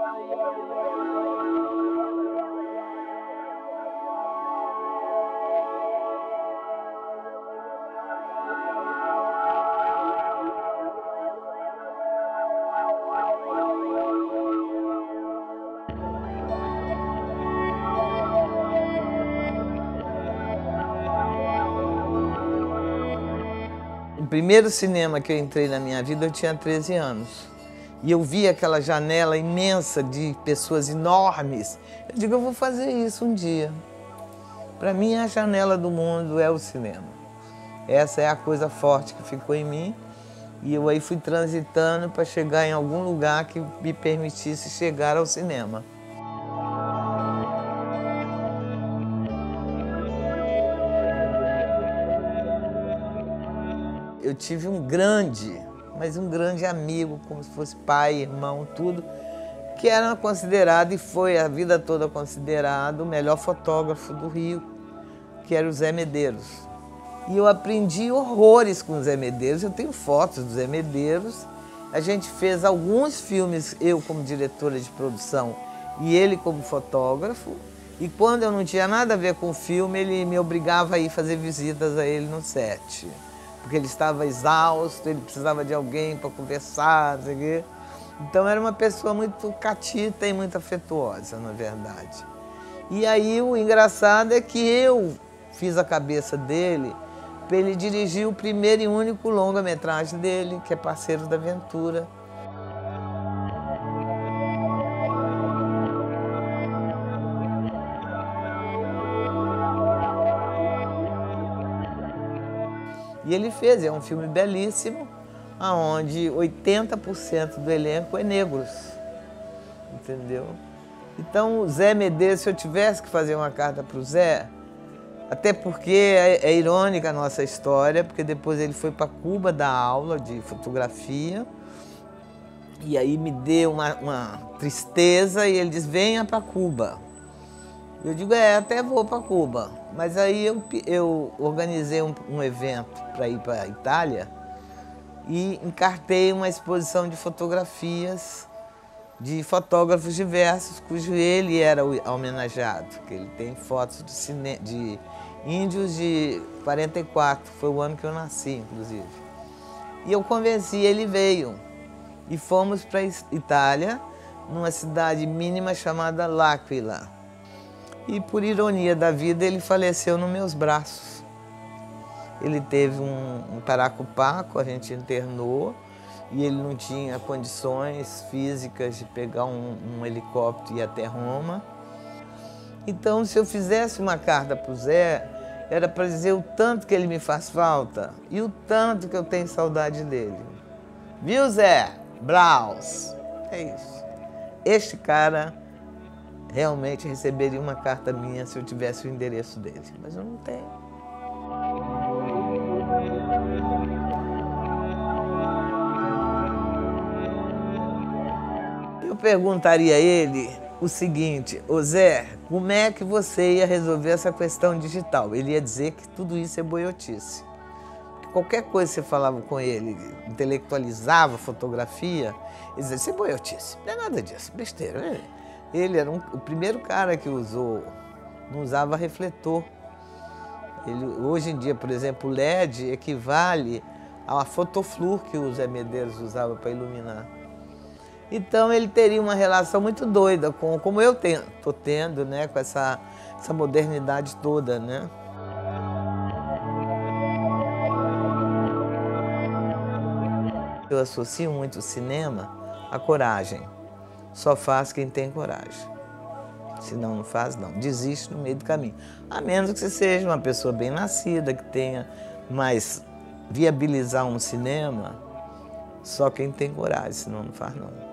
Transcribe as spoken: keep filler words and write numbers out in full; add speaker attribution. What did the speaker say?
Speaker 1: O primeiro cinema que eu entrei na minha vida, eu tinha treze anos. E eu vi aquela janela imensa de pessoas enormes. Eu digo, eu vou fazer isso um dia. Para mim, a janela do mundo é o cinema. Essa é a coisa forte que ficou em mim. E eu aí fui transitando para chegar em algum lugar que me permitisse chegar ao cinema. Eu tive um grande, mas um grande amigo, como se fosse pai, irmão, tudo, que era considerado, e foi a vida toda considerado, o melhor fotógrafo do Rio, que era o Zé Medeiros. E eu aprendi horrores com o Zé Medeiros, eu tenho fotos do Zé Medeiros. A gente fez alguns filmes, eu como diretora de produção e ele como fotógrafo. E quando eu não tinha nada a ver com o filme, ele me obrigava a ir fazer visitas a ele no set. Porque ele estava exausto, ele precisava de alguém para conversar, não sei o quê. Então era uma pessoa muito catita e muito afetuosa, na verdade. E aí o engraçado é que eu fiz a cabeça dele para ele dirigir o primeiro e único longa-metragem dele, que é Parceiros da Aventura. E ele fez, é um filme belíssimo, onde oitenta por cento do elenco é negros, entendeu? Então, o Zé Medeiros, se eu tivesse que fazer uma carta para o Zé, até porque é, é irônica a nossa história, porque depois ele foi para Cuba dar aula de fotografia, e aí me deu uma, uma tristeza, e ele diz, venha para Cuba. Eu digo, é, até vou para Cuba. Mas aí eu, eu organizei um, um evento para ir para a Itália e encartei uma exposição de fotografias de fotógrafos diversos, cujo ele era o homenageado, que ele tem fotos de, cine, de índios de quarenta e quatro, foi o ano que eu nasci, inclusive. E eu convenci, ele veio. E fomos para a Itália, numa cidade mínima chamada L'Aquila. E, por ironia da vida, ele faleceu nos meus braços. Ele teve um, um paraco-paco, a gente internou, e ele não tinha condições físicas de pegar um, um helicóptero e ir até Roma. Então, se eu fizesse uma carta para o Zé, era para dizer o tanto que ele me faz falta e o tanto que eu tenho saudade dele. Viu, Zé? Braus. É isso. Este cara realmente receberia uma carta minha se eu tivesse o endereço dele, mas eu não tenho. Eu perguntaria a ele o seguinte, ô Zé, como é que você ia resolver essa questão digital? Ele ia dizer que tudo isso é boiotice. Qualquer coisa que você falava com ele, intelectualizava a fotografia, ele dizia, isso é boiotice, não é nada disso, besteira. Ele era um, o primeiro cara que usou, não usava refletor. Ele, hoje em dia, por exemplo, o L E D equivale à fotoflur que o Zé Medeiros usava para iluminar. Então ele teria uma relação muito doida com, como eu estou tendo, né, com essa, essa modernidade toda, né? Eu associo muito o cinema à coragem. Só faz quem tem coragem. Se não, não faz, não. Desiste no meio do caminho. A menos que você seja uma pessoa bem nascida, que tenha, mas viabilizar um cinema, só quem tem coragem, senão não faz, não.